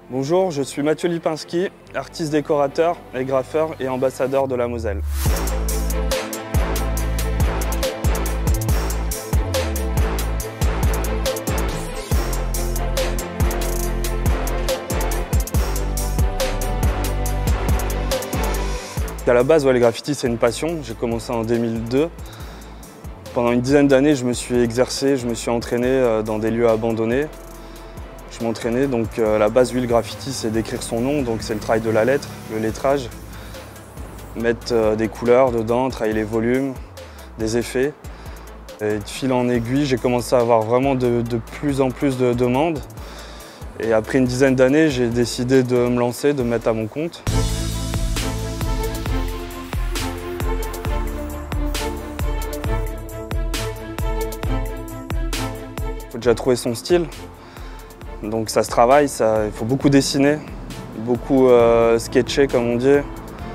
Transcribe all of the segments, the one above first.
Bonjour, je suis Mathieu Lipinski, artiste décorateur et graffeur et ambassadeur de la Moselle. À la base, le graffiti, c'est une passion. J'ai commencé en 2002. Pendant une dizaine d'années, je me suis exercé, je me suis entraîné dans des lieux abandonnés. Je m'entraînais, donc à la base, le graffiti, c'est d'écrire son nom, donc c'est le travail de la lettre, le lettrage. Mettre des couleurs dedans, travailler les volumes, des effets. Et de fil en aiguille, j'ai commencé à avoir vraiment de plus en plus de demandes. Et après une dizaine d'années, j'ai décidé de me lancer, de me mettre à mon compte. Il faut déjà trouver son style. Donc ça se travaille, il faut beaucoup dessiner, beaucoup sketcher comme on dit.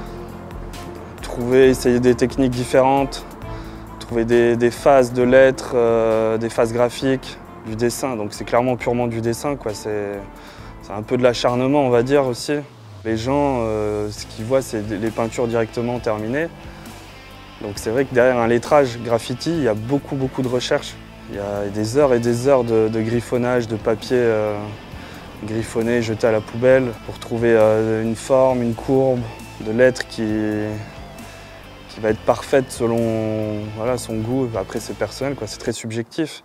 Essayer des techniques différentes, trouver des phases de lettres, des phases graphiques, du dessin. Donc c'est clairement purement du dessin, quoi. C'est un peu de l'acharnement, on va dire aussi. Les gens, ce qu'ils voient, c'est les peintures directement terminées. Donc c'est vrai que derrière un lettrage graffiti, il y a beaucoup de recherches. Il y a des heures et des heures de griffonnage, de papier griffonné, jeté à la poubelle pour trouver une forme, une courbe de lettres qui va être parfaite selon son goût. Après, c'est personnel, c'est très subjectif.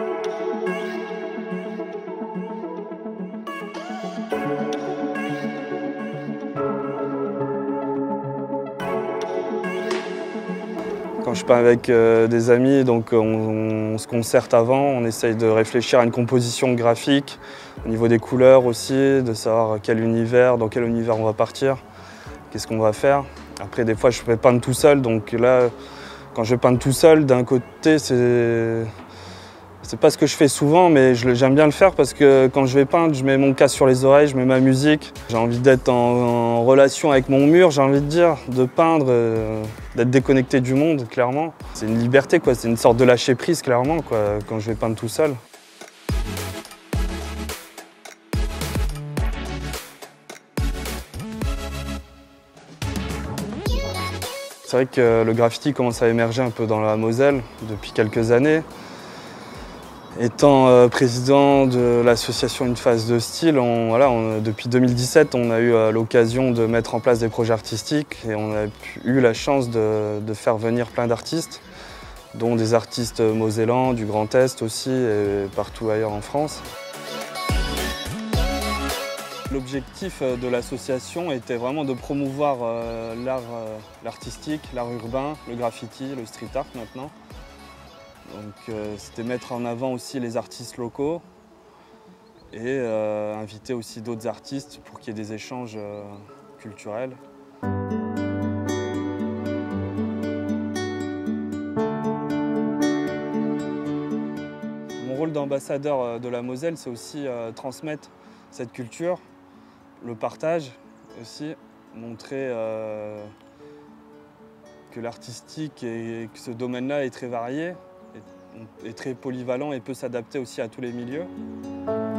Quand je peins avec des amis, donc on se concerte avant, on essaye de réfléchir à une composition graphique, au niveau des couleurs aussi, de savoir dans quel univers on va partir, qu'est-ce qu'on va faire. Après, des fois, je peux peindre tout seul, donc là, quand je peins tout seul, d'un côté, c'est pas ce que je fais souvent, mais j'aime bien le faire parce que quand je vais peindre, je mets mon casque sur les oreilles, je mets ma musique. J'ai envie d'être en relation avec mon mur, j'ai envie de dire, de peindre, d'être déconnecté du monde, clairement. C'est une liberté, c'est une sorte de lâcher prise, clairement, quand je vais peindre tout seul. C'est vrai que le graffiti commence à émerger un peu dans la Moselle depuis quelques années. Étant président de l'association Une Phase de Style, depuis 2017, on a eu l'occasion de mettre en place des projets artistiques et on a eu la chance de faire venir plein d'artistes, dont des artistes mosellans, du Grand Est aussi et partout ailleurs en France. L'objectif de l'association était vraiment de promouvoir l'art artistique, l'art urbain, le graffiti, le street art maintenant. Donc c'était mettre en avant aussi les artistes locaux et inviter aussi d'autres artistes pour qu'il y ait des échanges culturels. Mon rôle d'ambassadeur de la Moselle, c'est aussi transmettre cette culture, le partage aussi, montrer que l'artistique et que ce domaine-là est très varié, est très polyvalent et peut s'adapter aussi à tous les milieux.